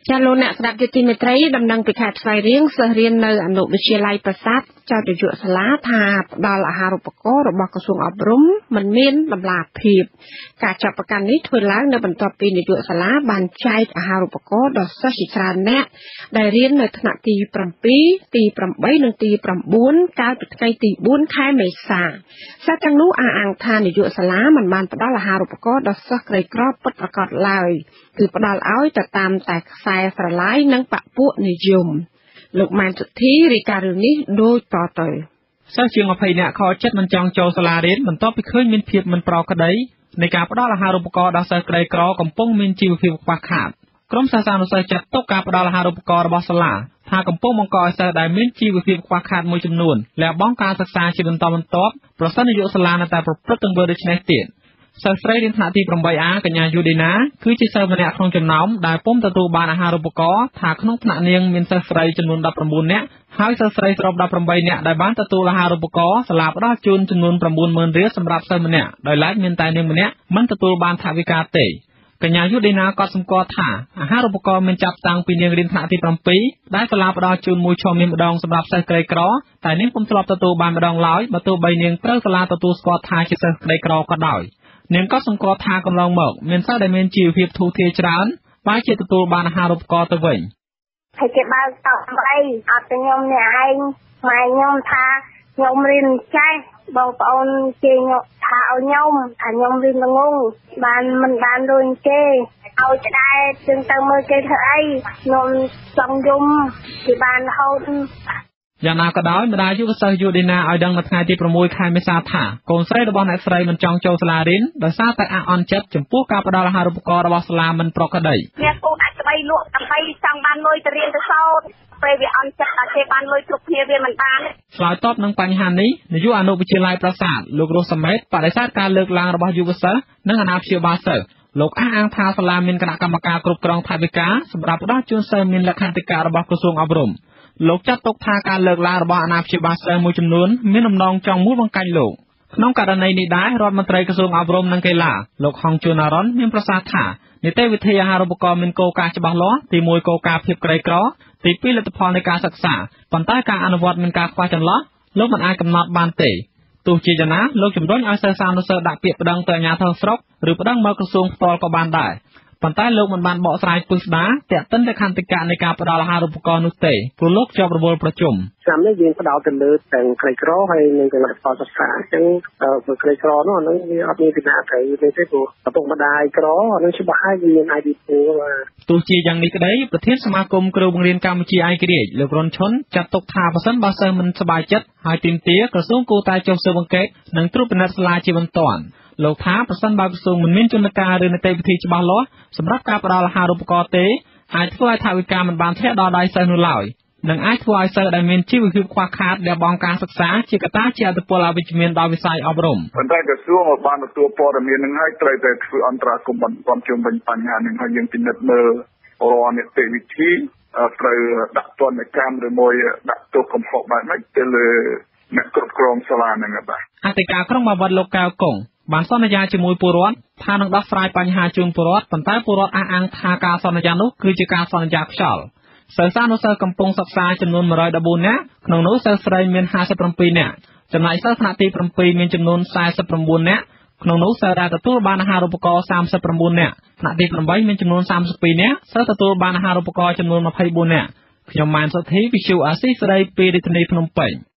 ចាលោកអ្នកស្ដាប់ជាទីមេត្រីដំណឹងពីខេត្តស្វាយរៀងសិស្សរៀននៅអនុវិទ្យាល័យប្រាសាទចៅនាយកសាលាថាផ្ដល់អាហារូបករណ៍របស់ក្រសួងអប់រំមិនមានតម្លាភាពការចាប់ប្រកាន់នេះធ្វើឡើងនៅបន្ទាប់ពីនាយកសាលាបានចែកអាហារូបករណ៍ដល់សិស្សជាច្រើនអ្នកដែលរៀននៅថ្នាក់ទី7 ទី8និងទី9កាលពីថ្ងៃទី4ខែមេសាសិស្សទាំងនោះអះអាងថានាយកសាលាមិនបានផ្ដល់អាហារូបករណ៍ដល់សិស្សក្រីក្រពិតប្រាកដឡើយគឺផ្ដល់ឲ្យទៅតាមតែខ្សែស្រឡាយនិងបពុនិយមលោកម៉ែនសុធីរាយការណ៍រឿងនេះដូចតទៅសិស្សជាង20នាក់ខកចិត្តមិនចង់ចូលសាលារៀនបន្ទាប់ពីឃើញមានភាពមិនប្រក្រតីនៃការផ្ដល់អាហារូបករណ៍ដល់សិស្សក្រីក្រកំពុងមានជីវភាពខ្វះខាតក្រុមសិស្សានុសិស្សចាត់ទុកការផ្ដល់អាហារូបករណ៍របស់សាលាថាកំពុងបង្កឲ្យសិស្សដែលមានជីវភាពខ្វះខាតមួយចំនួនលះបង់ការសិក្សាជាបន្តបន្ទាប់ប្រសិននាយកសាលានៅតែប្រព្រឹត្តទង្វើដូចនេះទៀតសិស្សស្រីរៀនថ្នាក់ទី 8A កញ្ញាយូឌីណាគឺជាសិស្សម្នាក់ក្នុងចំណោមដែលពុំទទួលបានអាហារូបករណ៍ថាក្នុងថ្នាក់នាងមានសិស្សស្រីចំនួន19នាក់ហើយសិស្សស្រីសរុប18នាក់ដែលបានទទួលអាហារូបករណ៍សាលាផ្ដល់ជូនចំនួន 90000 រៀលសម្រាប់សិស្សម្នាក់ដោយឡែកមានតែនាងម្នាក់មិនទទួលបានថវិកាទេកញ្ញាយូឌីណាក៏សម្គាល់ថាអាហារូបករណ៍មានចាប់តាំងពីនាងរៀនថ្នាក់ទី 7ដែលសាលាផ្ដល់ជូនមួយឈុំមានម្ដងសម្រាប់សិស្សក្រីក្រតែនាងពុំធ្លាប់ទទួលបានម្ដងឡើយបើទោះបីនាងត្រូវសាលាទទួលស្គាល់ថាជាសិស្សក្រីក្រក៏ដោយនាងក៏សង្កត់ថាកន្លងមកមានសិស្សដែលមានជីវភាពធូរធារច្រើនបែរជាទទួលបានអាហារូបករណ៍ទៅវិញហើយគេបើកតោអីអត់ទៅខ្ញុំនេះឯងម៉ែខ្ញុំថាខ្ញុំរៀនចេះបងប្អូនគេថាឲ្យខ្ញុំរៀនល្ងងបានមិនបានរួញគេឲ្យឆ្ដែរจึงទៅមើលគេធ្វើអីខ្ញុំចង់យំគេបានរហូតយ៉ាងណាក៏ដោយម្ដាយយុវសិស្សយូឌីណាឲ្យដឹងនៅថ្ងៃទី6ខែមេសាថាកូនស្រីរបស់អ្នកស្រីមិនចង់ចូលសាលារៀនដោយសារតែអន់ចិត្តចំពោះការផ្ដល់អាហារូបករណ៍របស់សាលាមិនប្រក្រតីអ្នកពូអាចស្បៃលក់ដើម្បីចង់បានលុយទៅរៀនទៅសូត្រពេលវាអន់ចិត្តតែគេបានលុយគ្រប់គ្នាវាមិនបានឆ្លើយតបនឹងបញ្ហានេះនាយកអនុវិទ្យាល័យប្រាសាទលោករស់សមេតបដិសេធការលើកឡើងរបស់យុវសិស្សនិងអាណាព្យាបាលសិស្សលោកអះអាងថាសាលាមានគណៈកម្មការគ្រប់គ្រងថវិកាសម្រាប់ផ្ដល់ជូនសិស្សមានលក្ខន្តិកៈរបស់ក្រសួងអប់រំលោកចាត់ទុកថាការលើកឡើងរបស់អាណាព្យាបាលសិស្សមួយចំនួនមានដំណងចង់មួយបង្កាច់លោកក្នុងករណីនេះដែររដ្ឋមន្ត្រីក្រសួងអប់រំនិងកីឡាលោកហងជួនអារ៉ុនមានប្រសាសន៍ថានីតិវិធីអាហារូបករណ៍មានគោលការណ៍ច្បាស់លាស់ទី1គោលការណ៍ភាពក្រីក្រទី2លទ្ធផលនៃការសិក្សាប៉ុន្តែការអនុវត្តមានការខ្វះចន្លោះលោកមិនអាចកំណត់បានទេទោះជាយ៉ាងណាលោកជំរុញឲ្យសិស្សានុសិស្សដាក់ពាក្យប្តឹងទៅអាជ្ញាធរស្រុកឬប្តឹងមកក្រសួងផ្ទាល់ក៏បានដែរប៉ុន្តែលោកមិនបានបកស្រាយពិស្ដារទាក់ទិនលក្ខន្តិកៈនៃការផ្ដល់អាហារូបករណ៍នោះទេព្រោះលោកជាប់រវល់ប្រជុំឆ្នាំនេះយើងផ្ដោតទៅលើទាំងក្រីក្រហើយនិងលទ្ធផលសិក្សាអញ្ចឹងបើក្រីក្រនោះអានឹងវាអត់មានពីណាត្រូវទេព្រោះឪពុកម្ដាយក្រអានឹងច្បាស់ហើយវាមាន ID ពូទោះជាយ៉ាងនេះក្តីប្រធានសមាគមគ្រូបង្រៀនកម្ពុជាឯករាជ្យលោករុនឈុនចាត់ទុកថាប្រសិនបើសិស្សមិនសប្បាយចិត្តហើយទាមទារក្រសួងគួរតែចុះស៊ើបអង្កេតនិងត្រួតពិនិត្យសាលាជាបន្ទាន់លោកថាប្រសិនបើក្រសួងមិនមានជំនឿការឬនីតិវិធីច្បាស់លាស់សម្រាប់ការផ្ដល់អាហារូបករណ៍ទេអាចធ្វើឲ្យថវិកាមិនបានធ្លាក់ដល់ដៃសិស្សនោះឡើយនិងអាចធ្វើឲ្យសិស្សដែលមានជីវភាពខ្វះខាតលះបង់ការសិក្សាជាកត្តាជាឥទ្ធិពលអវិជ្ជមានដល់វិស័យអប់រំប៉ុន្តែក្រសួងបានទទួលព័ត៌មាននឹងហើយត្រូវតែធ្វើអន្តរាគមន៍បន្ទាន់ជុំវិញបញ្ហានេះហើយយើងពិនិត្យមើលរាល់នីតិវិធីត្រូវដាក់ទណ្ឌកម្មឬមួយដាក់ទោសកំហុសបែបម៉េចទៅលើអ្នកគ្រប់គ្រងសាលានឹងបាទអធិការក្រុងបាវិតលោកកៅកុងបានសន្យាជាមួយពលរដ្ឋថានឹងដោះស្រាយបញ្ហាជូនពលរដ្ឋប៉ុន្តែពលរដ្ឋអះអាងថាការសន្យានោះគឺជាការសន្យាខ្យល់សិស្សានុសិស្សកំពុងសិក្សាចំនួន114នាក់ក្នុងនោះសិស្សស្រីមាន57នាក់ចំណែកសិស្សថ្នាក់ទី7មានចំនួន49នាក់ក្នុងនោះសិស្សដែលទទួលបានអាហារូបករណ៍39នាក់ថ្នាក់ទី8មានចំនួន32នាក់សិស្សទទួលបានអាហារូបករណ៍ចំនួន24នាក់ខ្ញុំម៉ែនសុធីវិទ្យុអាស៊ីសេរីពីរាជធានីភ្នំពេញ